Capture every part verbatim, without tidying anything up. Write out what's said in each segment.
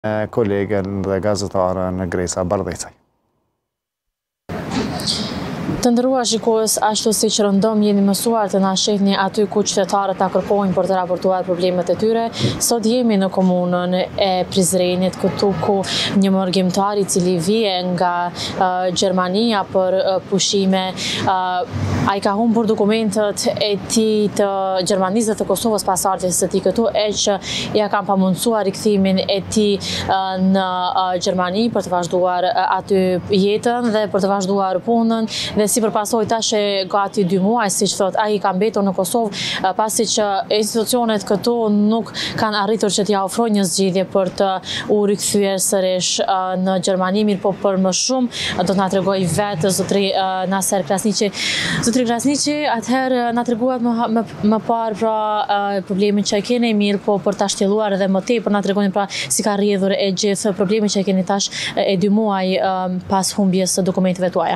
kolegen dhe gazetaren Gresa Bardhecaj. Të ndëruar shikues, ashtu si që rëndëm jeni mësuar të na shihni aty ku qytetarët na kërkojnë për të raportuar problemet e tyre. Sot jemi në komunën e Prizrenit, këtu ku një mërgjimtar i cili vije nga uh, Gjermania për uh, pushime, uh, ai ka humbur dokumentet e tij të Gjermanisë dhe të Kosovës pas ardhjes së tij këtu, e që ja kanë pamundsuar rikthimin e tij uh, në uh, Gjermani për të vazhduar uh, aty jetën dhe për të vazhduar punën, dhe si përpasoj tash e gati dy muaj, si që thot, ai ka mbetur në Kosovë pasi që institucionet këtu nuk kanë arritur që t'ja ofrojnë një zgjidhje për të u rikthyer sërish në Gjermani, mirë po për më shumë do t'na tregoj vetë zotri Naser Krasniqi. Zotri Krasniqi, atëherë na treguat më, më, më parë pra problemin që e keni, mirë po për ta shtjelluar edhe më tepër na tregoni pra si ka rrjedhur e gjithë problemin që e keni tash e dy muaj pas humbjes së dokumenteve tuaja.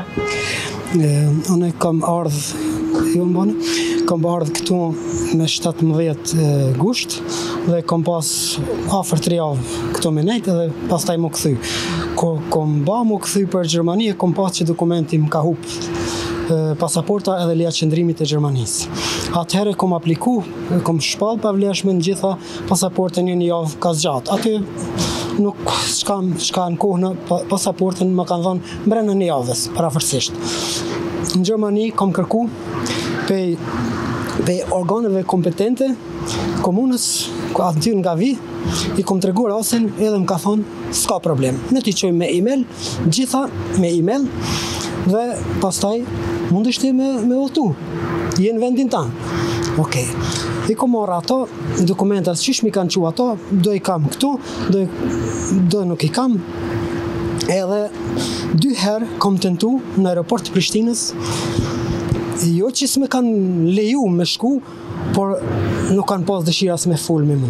Unë kam ardhë, jo më bënë, kam ardhë këtu me shtatëmbëdhjetë gusht dhe kam pas afër tre javë këtu me nejtë dhe pas taj më këthy. Ko kom ba më këthy për Gjermani e kom pas që dokumenti më ka hupë pasaporta edhe leja qëndrimit e Gjermanisë. Atëherë kom apliku, kom shpall pa vleshme në gjitha pasaportën një një javë ka zgjatë. Aty nuk shka, shka në kohë në pasaportën më kanë thonë mbrenda një javës, parafërsisht. Në Gjermani kam kërku pej, pej organeve kompetente, komunës, aty nga vi, i kom tregu rasin edhe më ka thonë s'ka problem. Ne t'i qojmë me email, gjitha me email, dhe pastaj mund ishte me, me votu. Jenë vendin tanë. Okej. I kom marrë ato, dokumentat qish mi kanë qua ato, do i kam këtu, do, do nuk i kam. Edhe dy herë kom tentu në aeroport të Prishtinës, jo që s'me kanë leju me shku, por nuk kanë pas dëshiras me full me mu.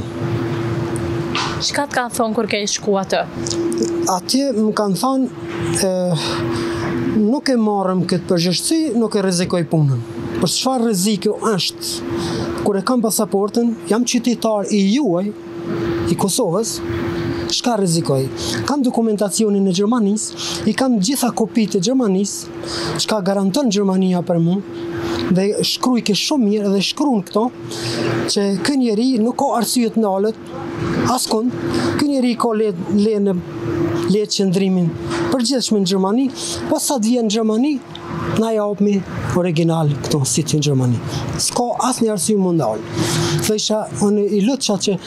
Çka të kanë thonë kur ke shku atë? Atje më kanë thonë, eh, nuk e marrëm këtë përgjështësi, nuk e rrezikoj punën. Për çfarë rrezikë është? Kur e kam pasaportën, jam qytetar i juaj, i Kosovës, çka rrezikoj? Kam dokumentacionin e Gjermanisë, i kam gjitha kopit e Gjermanisë, çka garanton Gjermania për mu, dhe shkruj ke shumë mirë dhe shkruan këto, që kë njeri nuk ka arsye të ndalet, askund, kë njeri ka le, le në le qëndrimin përgjithshëm në Gjermani, po sa të vjen në Gjermani, na japmi original këto sitë në Gjermani. S'ka asnjë arsye më ndalë. Thësha, unë i lutësha që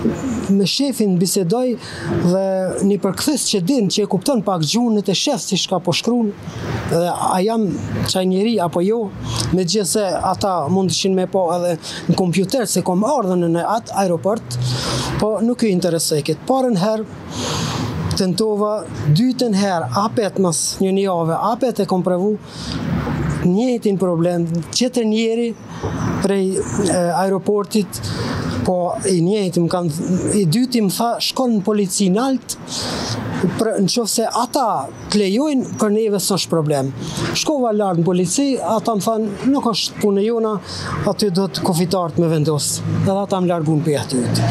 me shefin bisedoj dhe një përkthys që din, që e kupton pak gjuhën e shef si shka po shkruan, dhe a jam qaj njeri apo jo, me gjithë se ata mund të me po edhe në kompjuter, se kom ardhën në atë aeroport, po nuk i interesoj këtë. Parën herë, tentova, dytën herë, apet mas një një jave, apet e kom prevu, njëtin problem, qëtër njeri prej e, aeroportit, po i njëti më kanë, i dyti më tha, shkon në polici në altë, për, në qofë se ata të lejojnë, për neve s'është problem. Shkova lartë në polici, ata më thanë, nuk është punë e jona, aty do të kufitartë me vendosë, edhe ata më largun për jahtyt.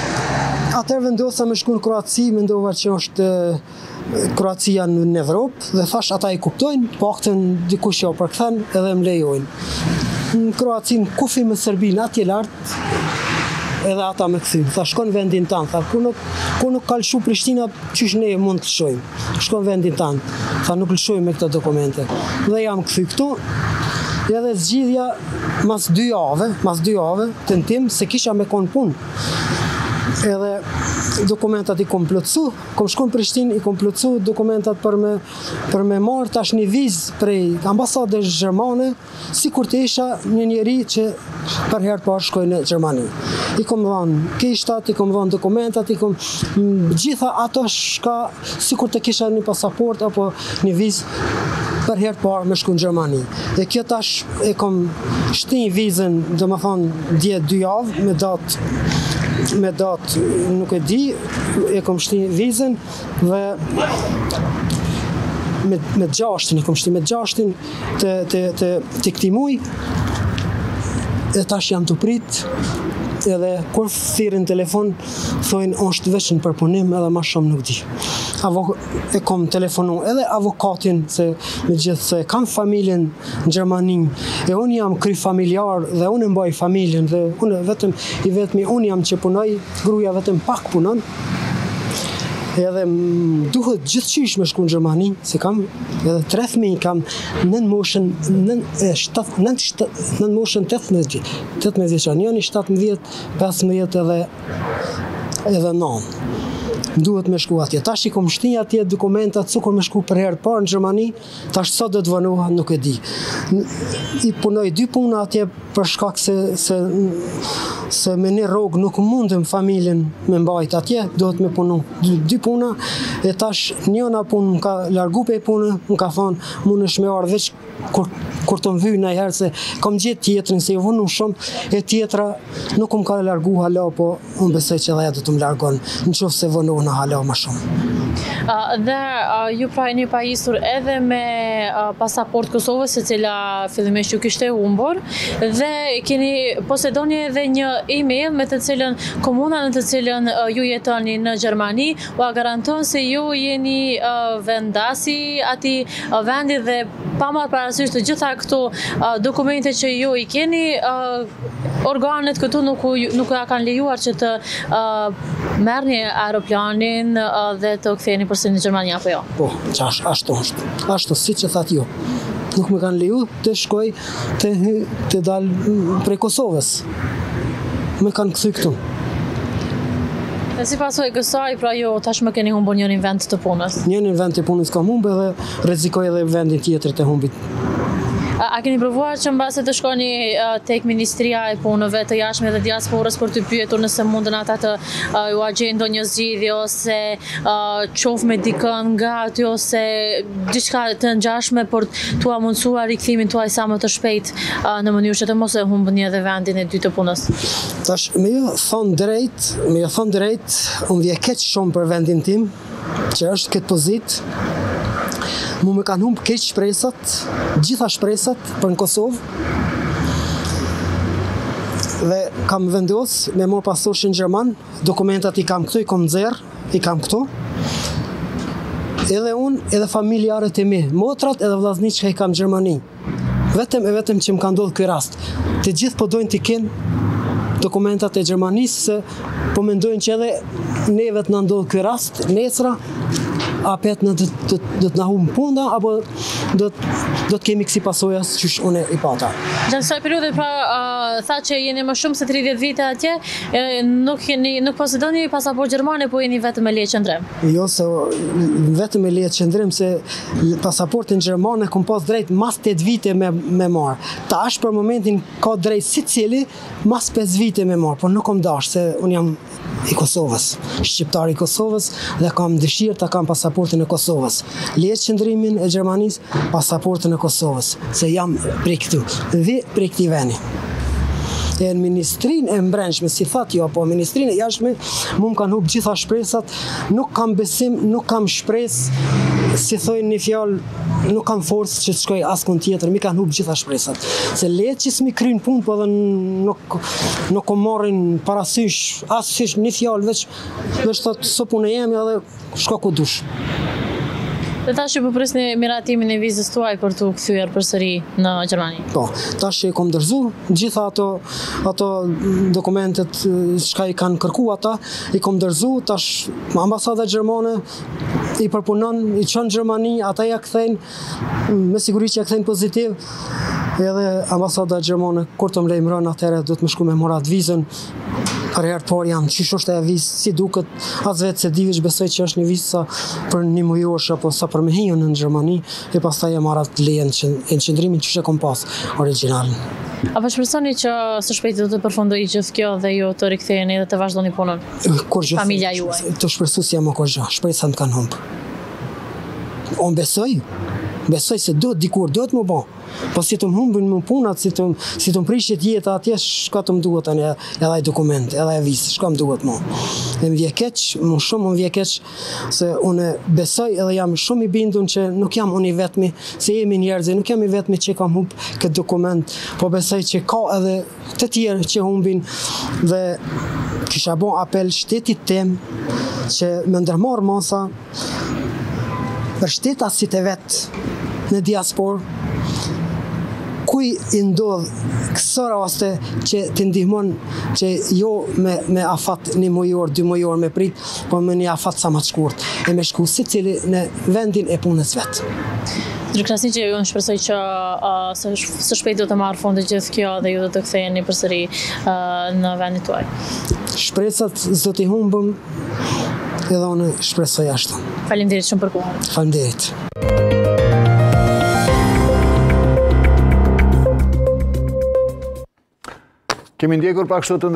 Atër vendosa me shku në Kroaci, mendova që është Kroacia në Evropë, dhe thash ata i kuptojnë, po aktën dikush jo përkthen edhe më lejojnë. Në Kroaci në kufi me Serbinë atje lartë, edhe ata me këthy. Tha shkon vendin tanë, tha ku nuk, ku nuk ka lëshu Prishtina, qysh ne mund të lëshojmë. Shkon vendin tanë, tha nuk lëshojmë me këto dokumente. Dhe jam këthy këtu, edhe zgjidhja mas dy jave, mas dy jave, tentim se kisha me konë punë. Edhe dokumentat i kom plotësu, kom shku në Prishtinë, i kom plotësu dokumentat për me, për me marrë tash një vizë prej ambasadës gjermane, si kur të isha një njeri që për herë parë shkoj në Gjermani. I kom dhanë kishtat, i kom dhanë dokumentat, i kom gjitha ato shka, si kur të kisha një pasaport apo një vizë për herë parë me shku në Gjermani. Dhe kjo tash e kom shtin vizën, dhe më thonë, djetë dy javë, me datë me datë nuk e di, e kom shtin vizën dhe me, me gjashtin, e kom shtin me gjashtin të, të, të, të këti muj, e tash jam të prit edhe kur thirrin telefon, thojnë është vetëm për punim edhe më shumë nuk di. Avo e kom telefonu edhe avokatin se megjithëse se kam familjen në Gjermani e unë jam kry familjar dhe unë mbaj familjen dhe unë vetëm i vetmi unë jam që punoj, gruaja vetëm pak punon. Edhe duhet gjithçish me shku në Gjermani, se kam edhe tre fëmijë, kam nën moshën nën nën moshën tetëmbëdhjetë vjeçar, njëri shtatëmbëdhjetë, pesëmbëdhjetë edhe edhe nëntë. Duhet me shku atje. Tash i kom shti atje dokumentat, su kur me shku për herë parë në Gjermani, tash sa do të vënoha nuk e di. I punoj dy puna atje për shkak se se se me një rrogë nuk mundem familjen me mbajt atje, duhet me punu dy, dy puna, e tash njëna punë më ka largu pe punë, më ka thonë, mund është me ardhë veç kur, kur të më vyjë në herë se kam gjetë tjetrin, se i vënu shumë, e tjetra nuk më ka largu hala, po unë besoj që edhe ja do të më largon, në qoftë se vënu në hala më shumë. Uh, dhe uh, ju pra jeni pajisur edhe me uh, pasaport Kosovës, e cila fillimisht ju kishte humbur, dhe keni posedoni edhe një email me të cilën komuna në të cilën uh, ju jetoni në Gjermani u garanton se ju jeni uh, vendasi ati uh, vendi dhe pa marrë parasysh të gjitha këto uh, dokumente që ju i keni, uh, organet këtu nuk, nuk ja kanë lejuar që të uh, merrni aeroplanin uh, dhe të ktheheni përse në Gjermani apo jo? Po, qash, ashtu është. Ashtu, si që thatë ju. Nuk me kanë leju të shkoj të, të dalë prej Kosovës. Me kanë këthy këtu. Dhe si pasoj kësaj, pra jo tashmë keni humbur njërin vend të punës? Njërin vend të punës kam humbë dhe rrezikoj edhe vendin tjetër të humbit. A, a keni provuar që mbase të shkoni uh, tek Ministria e Punëve të Jashtme dhe Diasporës për të pyetur nëse mundën ata të uh, ju agjejnë ndonjë zgjidhje ose uh, qof me dikën nga aty ose diçka të ngjashme për t'u mundsuar rikthimin tuaj sa më të shpejt uh, në mënyrë që të mos e humbni edhe vendin e dytë të punës? Tash, me ju thonë drejt, me ju thonë drejt, unë vje keq shumë për vendin tim, që është këtë pozitë. Mu me kanë humbë keq shpresat, gjitha shpresat për në Kosovë. Dhe kam vendos me morë pasoshin Gjerman, dokumentat i kam këtu, i kom nxerr, i kam këtu. Edhe unë, edhe familjarët e mi, motrat edhe vllaznit që i kam Gjermani. Vetëm e vetëm që më ka ndodhë ky rast. Të gjithë po dojnë t'i kenë dokumentat e Gjermanisë, se po mendojnë që edhe neve të na ndodhë ky rast, nesra, a pet në do të na humbë punda, apo do të kemi kësi pasojas që unë i pata. Gjatë kësaj periudhe, pra, uh, tha që jeni më shumë se tridhjetë vite atje, e, nuk, jeni, nuk posedoni pasaport gjermane, po jeni vetëm me leje qëndrim? Jo, se vetëm me leje qëndrim, se pasaportin gjermane kom pas drejt mas tetë vite me, me marë. Tash për momentin ka drejt si cili mas pesë vite me marë, por nuk kom dash, se unë jam i Kosovës, shqiptar i Kosovës dhe kam dëshirë ta kam pasaportin e Kosovës. Leje qëndrimin e Gjermanisë, pasaportin e Kosovës, se jam prej këtu, dhe prej këtij vendi. E në ministrinë e mbrendshme, si thatë jo, po ministrinë e jashtme, mu më kanë humbë gjitha shpresat, nuk kam besim, nuk kam shpresë, si thojnë një fjalë, nuk kam forcë që të shkoj askund tjetër, mi kanë humbë gjitha shpresat. Se letë që s'mi krynë punë, po edhe nuk, nuk o marrin parasysh, asë një fjalë, veç, veç thotë, së punë e jemi edhe shko ku dush. Dhe tash po prisni miratimin e vizës tuaj për t'u kthyer përsëri në Gjermani. Po, tash e kom dorëzu gjitha ato ato dokumentet që i kanë kërku ata, i kom dorëzu, tash ambasada gjermane i përpunon, i çon Gjermani, ata ja kthejnë, me siguri që ja kthejnë pozitiv. Edhe ambasada gjermane kur të më lejmëron atëherë do të më shku me morat vizën. Për herë të parë janë qish është e vizë, si duket, as vetë se divish besoj që është një vizë sa për një mujosh apo sa për me hijën në Gjermani, e pastaj e marrat lejen e qëndrimin që kom pas originalin. A po shpresoni që së shpejti do të përfundojë gjithë kjo dhe ju të riktheheni dhe të vazhdoni punën? Familja juaj. Të shpresu si jam o kur gjë, shpresat kanë humbë. Unë besoj, Besoj se duhet dikur, duhet më bo. Po si të më humbin më punat, si të si të më prishit jeta atje, shka të më duhet tani edhe ai dokument, edhe ai vizë, shka më duhet më. Dhe më vje keq, më shumë më vje keq, se unë besoj edhe jam shumë i bindun që nuk jam unë i vetmi, se jemi njerëzi, nuk jam i vetmi që kam humb këtë dokument, po besoj që ka edhe të tjerë që humbin dhe kisha bo apel shtetit tem që me ndërmarë masa për shtetasit e vetë në diaspor, kuj i ndodh këso raste që të ndihmon që jo me, me afat një mujor, dy mujor me prit, po me një afat sa ma të shkurt, e me shku si cili në vendin e punës vetë. Zotri Krasniqi, unë shpresoj që uh, së, së shpejt do të marrë fonde gjithë kjo dhe ju do të ktheheni përsëri uh, në vendin tuaj. Shpresat s'do t'i humbëm edhe unë shpresoj ashtu. Faleminderit shumë për kohën. Faleminderit. Kemi ndjekur pak kështu të